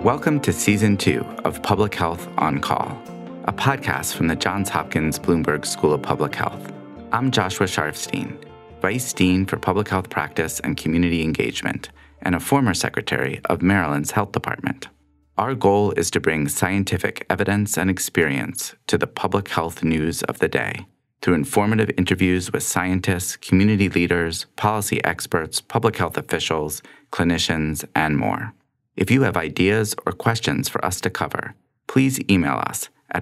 Welcome to Season 2 of Public Health on Call, a podcast from the Johns Hopkins Bloomberg School of Public Health. I'm Joshua Sharfstein, Vice Dean for Public Health Practice and Community Engagement, and a former secretary of Maryland's Health Department. Our goal is to bring scientific evidence and experience to the public health news of the day through informative interviews with scientists, community leaders, policy experts, public health officials, clinicians, and more. If you have ideas or questions for us to cover, please email us at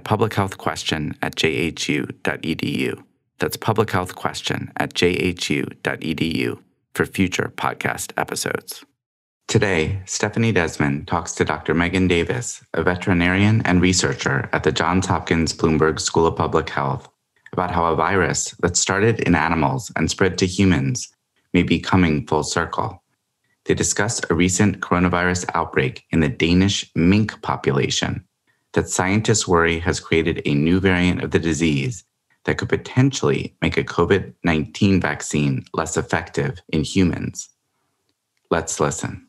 publichealthquestion@jhu.edu. That's publichealthquestion@jhu.edu for future podcast episodes. Today, Stephanie Desmon talks to Dr. Meghan Davis, a veterinarian and researcher at the Johns Hopkins Bloomberg School of Public Health, about how a virus that started in animals and spread to humans may be coming full circle. They discuss a recent coronavirus outbreak in the Danish mink population that scientists worry has created a new variant of the disease that could potentially make a COVID-19 vaccine less effective in humans. Let's listen.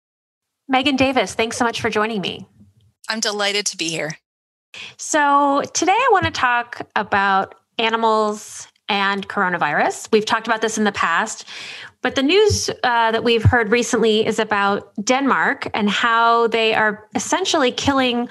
Meghan Davis, thanks so much for joining me. I'm delighted to be here. So today I want to talk about animals and coronavirus. We've talked about this in the past, but the news that we've heard recently is about Denmark and how they are essentially killing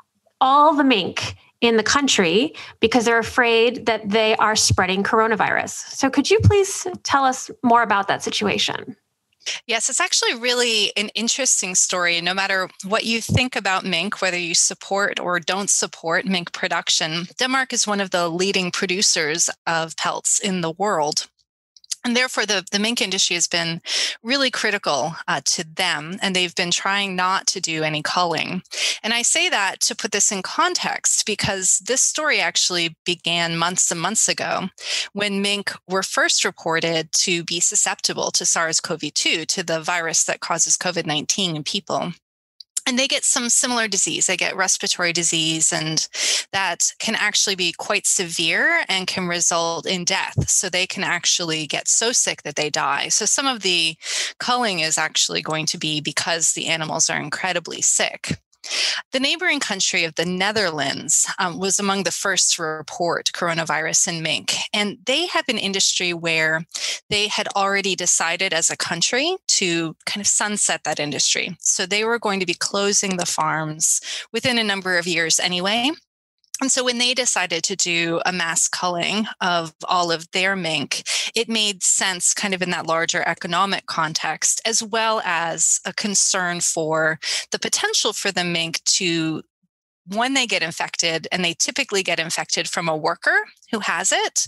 all the mink in the country because they're afraid that they are spreading coronavirus. So could you please tell us more about that situation? Yes, it's actually really an interesting story. No matter what you think about mink, whether you support or don't support mink production, Denmark is one of the leading producers of pelts in the world. And therefore, the mink industry has been really critical to them, and they've been trying not to do any culling. And I say that to put this in context because this story actually began months and months ago when mink were first reported to be susceptible to SARS-CoV-2, to the virus that causes COVID-19 in people. And they get some similar disease. They get respiratory disease, and that can actually be quite severe and can result in death. So they can actually get so sick that they die. So some of the culling is actually going to be because the animals are incredibly sick. The neighboring country of the Netherlands was among the first to report coronavirus in mink. And they have an industry where they had already decided as a country to kind of sunset that industry. So they were going to be closing the farms within a number of years anyway. And so when they decided to do a mass culling of all of their mink, it made sense kind of in that larger economic context, as well as a concern for the potential for the mink to, when they get infected, and they typically get infected from a worker who has it,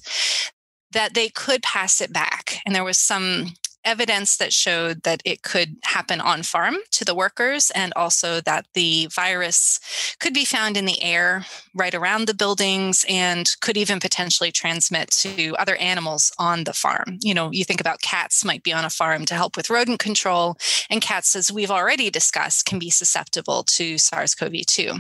that they could pass it back. And there was some evidence that showed that it could happen on farm to the workers, and also that the virus could be found in the air right around the buildings and could even potentially transmit to other animals on the farm. You know, you think about cats might be on a farm to help with rodent control, and cats, as we've already discussed, can be susceptible to SARS-CoV-2.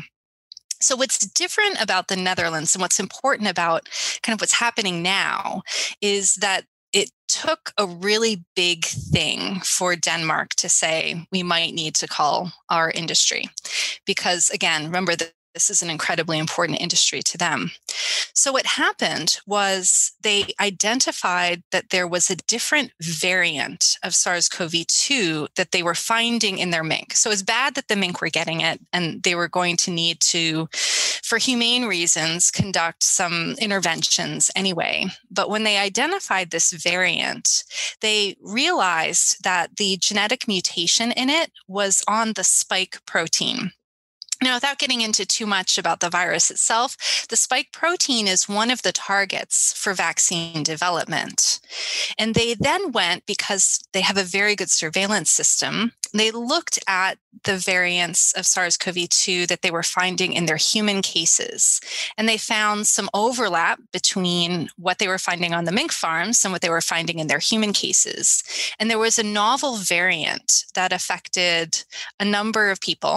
So what's different about the Netherlands and what's important about kind of what's happening now is that it took a really big thing for Denmark to say, we might need to cull our industry. Because again, remember that this is an incredibly important industry to them. So what happened was they identified that there was a different variant of SARS-CoV-2 that they were finding in their mink. So it's bad that the mink were getting it, and they were going to need to, for humane reasons, conduct some interventions anyway. But when they identified this variant, they realized that the genetic mutation in it was on the spike protein. Now, without getting into too much about the virus itself, the spike protein is one of the targets for vaccine development. And they then went, because they have a very good surveillance system, they looked at the variants of SARS-CoV-2 that they were finding in their human cases. And they found some overlap between what they were finding on the mink farms and what they were finding in their human cases. And there was a novel variant that affected a number of people.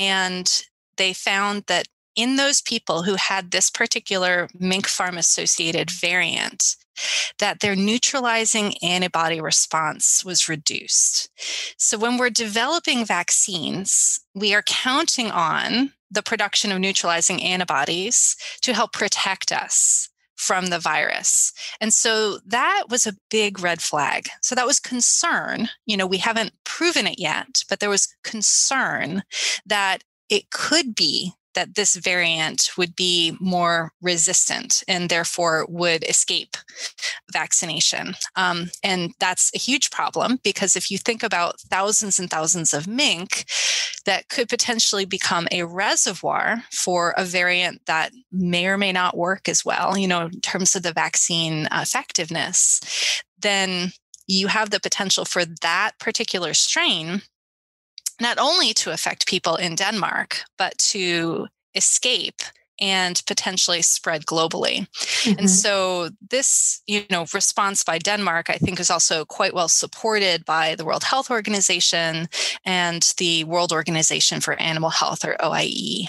And they found that in those people who had this particular mink farm associated variant, that their neutralizing antibody response was reduced. So when we're developing vaccines, we are counting on the production of neutralizing antibodies to help protect us from the virus. And so that was a big red flag. So that was concern. We haven't proven it yet, but there was concern that it could be that this variant would be more resistant and therefore would escape vaccination. And that's a huge problem, because if you think about thousands and thousands of mink that could potentially become a reservoir for a variant that may or may not work as well, in terms of the vaccine effectiveness, then you have the potential for that particular strain not only to affect people in Denmark, but to escape and potentially spread globally. Mm-hmm. And so this, response by Denmark, I think, is also quite well supported by the World Health Organization and the World Organization for Animal Health, or OIE.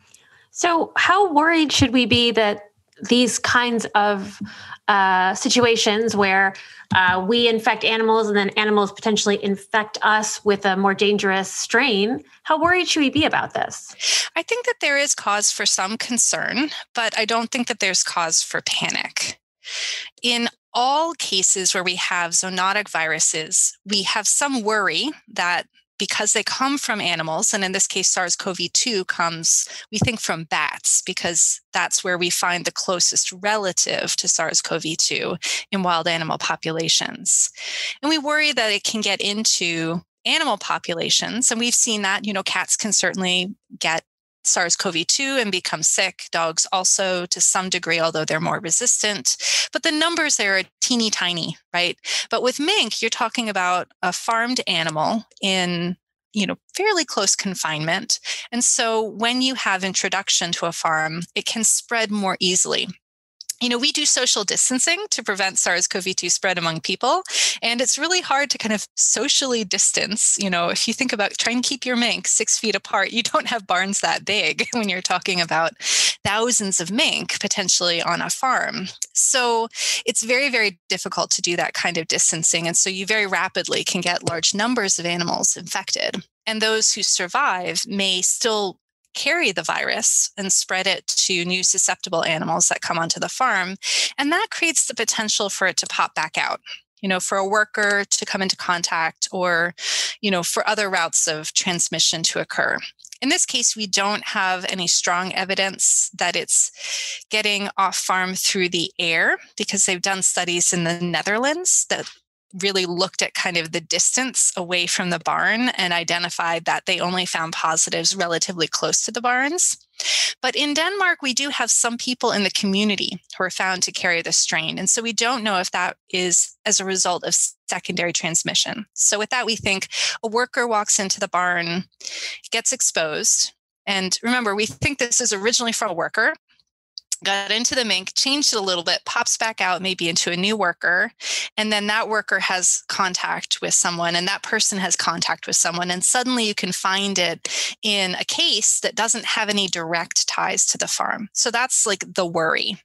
So how worried should we be that these kinds of situations where we infect animals and then animals potentially infect us with a more dangerous strain, how worried should we be about this? I think that there is cause for some concern, but I don't think that there's cause for panic. In all cases where we have zoonotic viruses, we have some worry that because they come from animals, and in this case, SARS-CoV-2 comes, we think, from bats, because that's where we find the closest relative to SARS-CoV-2 in wild animal populations. And we worry that it can get into animal populations. And we've seen that, cats can certainly get SARS-CoV-2 and become sick. Dogs also, to some degree, although they're more resistant. But the numbers there are teeny tiny, right? But with mink, you're talking about a farmed animal in, fairly close confinement. And so when you have introduction to a farm, it can spread more easily. We do social distancing to prevent SARS-CoV-2 spread among people. And it's really hard to kind of socially distance. If you think about trying to keep your mink 6 feet apart, you don't have barns that big when you're talking about thousands of mink potentially on a farm. So it's very, very difficult to do that kind of distancing. And so you very rapidly can get large numbers of animals infected. And those who survive may still carry the virus and spread it to new susceptible animals that come onto the farm. And that creates the potential for it to pop back out, for a worker to come into contact, or, for other routes of transmission to occur. In this case, we don't have any strong evidence that it's getting off farm through the air, because they've done studies in the Netherlands that really looked at kind of the distance away from the barn and identified that they only found positives relatively close to the barns. But in Denmark, we do have some people in the community who are found to carry the strain. And so we don't know if that is as a result of secondary transmission. So with that, we think a worker walks into the barn, gets exposed. And remember, we think this is originally from a worker, got into the mink, changed it a little bit, pops back out maybe into a new worker. And then that worker has contact with someone, and that person has contact with someone. And suddenly you can find it in a case that doesn't have any direct ties to the farm. So that's like the worry.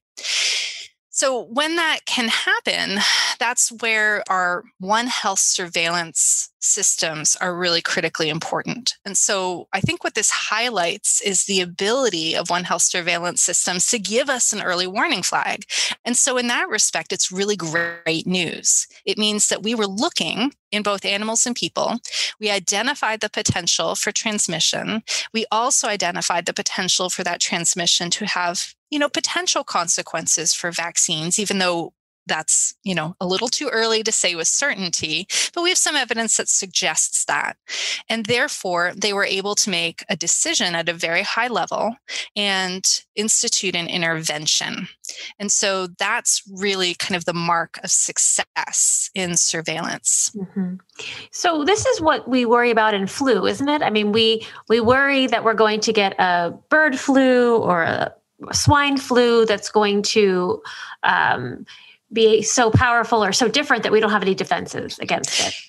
So when that can happen, that's where our One Health surveillance systems are really critically important. And so I think what this highlights is the ability of One Health surveillance systems to give us an early warning flag. And so in that respect, it's really great news. It means that we were looking in both animals and people. We identified the potential for transmission. We also identified the potential for that transmission to have potential consequences for vaccines, even though that's, a little too early to say with certainty, but we have some evidence that suggests that. And therefore, they were able to make a decision at a very high level and institute an intervention. And so that's really kind of the mark of success in surveillance. Mm-hmm. So this is what we worry about in flu, isn't it? I mean, we worry that we're going to get a bird flu or a swine flu that's going to be so powerful or so different that we don't have any defenses against it.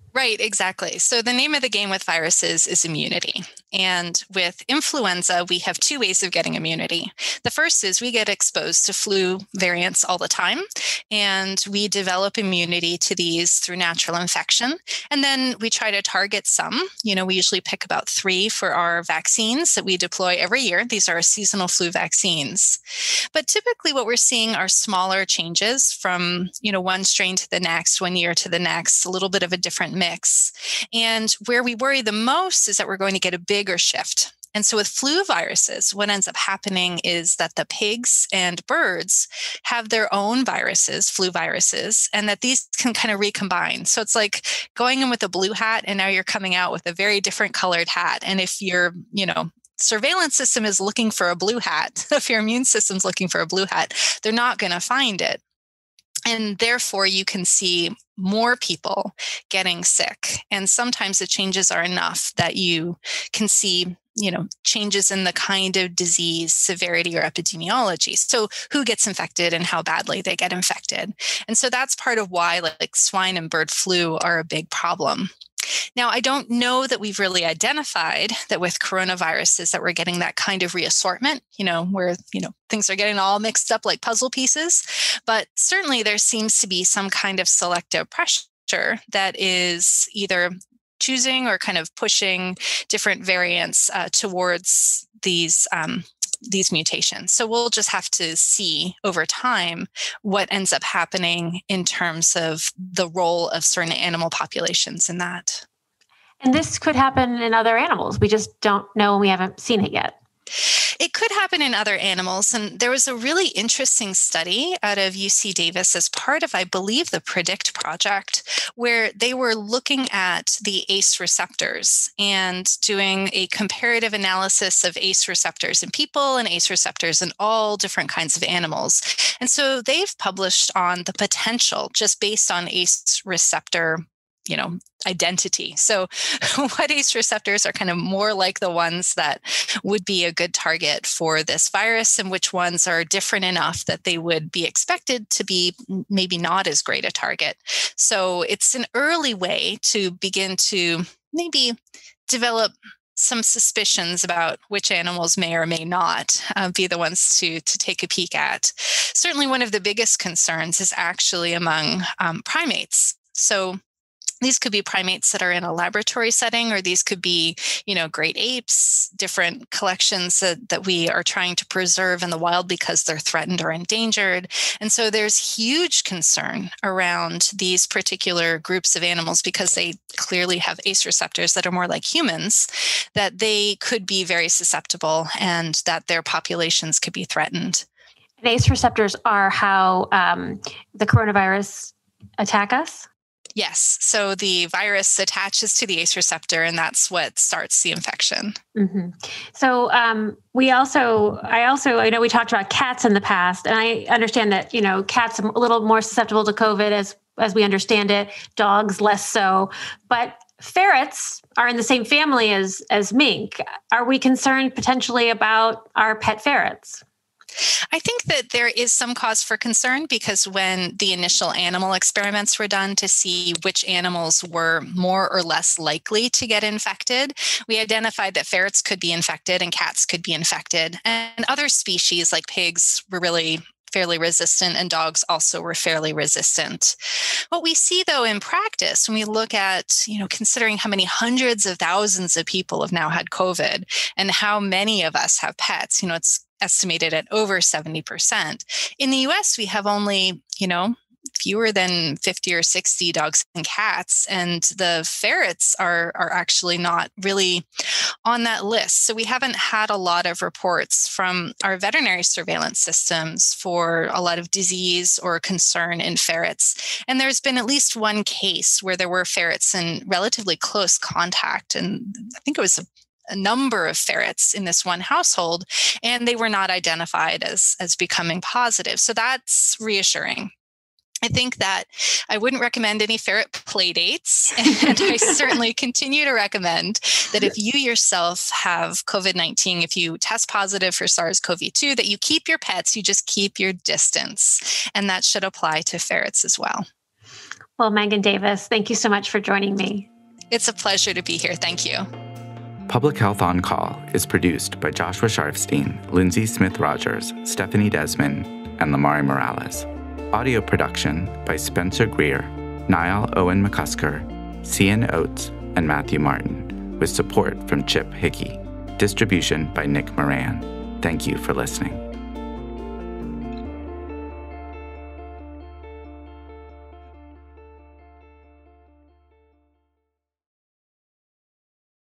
Right, exactly. So the name of the game with viruses is immunity. And with influenza, we have two ways of getting immunity. The first is we get exposed to flu variants all the time, and we develop immunity to these through natural infection. And then we try to target some. We usually pick about 3 for our vaccines that we deploy every year. These are seasonal flu vaccines. But typically what we're seeing are smaller changes from, one strain to the next, 1 year to the next, a little bit of a different mix. And where we worry the most is that we're going to get a bigger shift. And so with flu viruses, what ends up happening is that the pigs and birds have their own viruses, flu viruses, and that these can kind of recombine. So it's like going in with a blue hat, and now you're coming out with a very different colored hat. And if your, surveillance system is looking for a blue hat, if your immune system's looking for a blue hat, they're not going to find it. And therefore, you can see more people getting sick. And sometimes the changes are enough that you can see, changes in the kind of disease severity or epidemiology. So who gets infected and how badly they get infected. And so that's part of why like swine and bird flu are a big problem. Now, I don't know that we've really identified that with coronaviruses that we're getting that kind of reassortment, where, things are getting all mixed up like puzzle pieces. But certainly there seems to be some kind of selective pressure that is either choosing or kind of pushing different variants towards these mutations. So we'll just have to see over time what ends up happening in terms of the role of certain animal populations in that. And this could happen in other animals. We just don't know and we haven't seen it yet. It could happen in other animals. And there was a really interesting study out of UC Davis as part of, I believe, the PREDICT project, where they were looking at the ACE receptors and doing a comparative analysis of ACE receptors in people and ACE receptors in all different kinds of animals. And so they've published on the potential just based on ACE receptor identity. So what ACE receptors are kind of more like the ones that would be a good target for this virus, and which ones are different enough that they would be expected to be maybe not as great a target. So it's an early way to begin to maybe develop some suspicions about which animals may or may not be the ones to take a peek at. Certainly one of the biggest concerns is actually among primates. So these could be primates that are in a laboratory setting, or these could be, great apes, different collections that we are trying to preserve in the wild because they're threatened or endangered. And so there's huge concern around these particular groups of animals because they clearly have ACE receptors that are more like humans, that they could be very susceptible and that their populations could be threatened. And ACE receptors are how the coronavirus attack us? Yes. So the virus attaches to the ACE receptor, and that's what starts the infection. Mm-hmm. So I know we talked about cats in the past, and I understand that, cats are a little more susceptible to COVID as we understand it, dogs less so, but ferrets are in the same family as mink. Are we concerned potentially about our pet ferrets? I think that there is some cause for concern because when the initial animal experiments were done to see which animals were more or less likely to get infected, we identified that ferrets could be infected and cats could be infected. And other species like pigs were really fairly resistant, and dogs also were fairly resistant. What we see, though, in practice, when we look at, considering how many hundreds of thousands of people have now had COVID and how many of us have pets, it's estimated at over 70%. In the US, we have only, fewer than 50 or 60 dogs and cats, and the ferrets are actually not really on that list. So we haven't had a lot of reports from our veterinary surveillance systems for a lot of disease or concern in ferrets. And there's been at least one case where there were ferrets in relatively close contact, and I think it was a number of ferrets in this one household, and they were not identified as becoming positive. So that's reassuring. I think that I wouldn't recommend any ferret play dates, and I certainly continue to recommend that if you yourself have COVID-19, if you test positive for SARS-CoV-2, that you keep your pets, you just keep your distance, and that should apply to ferrets as well. Well, Meghan Davis, thank you so much for joining me. It's a pleasure to be here. Thank you. Public Health on Call is produced by Joshua Sharfstein, Lindsay Smith-Rogers, Stephanie Desmon, and Lamari Morales. Audio production by Spencer Greer, Niall Owen McCusker, Cian Oates, and Matthew Martin, with support from Chip Hickey. Distribution by Nick Moran. Thank you for listening.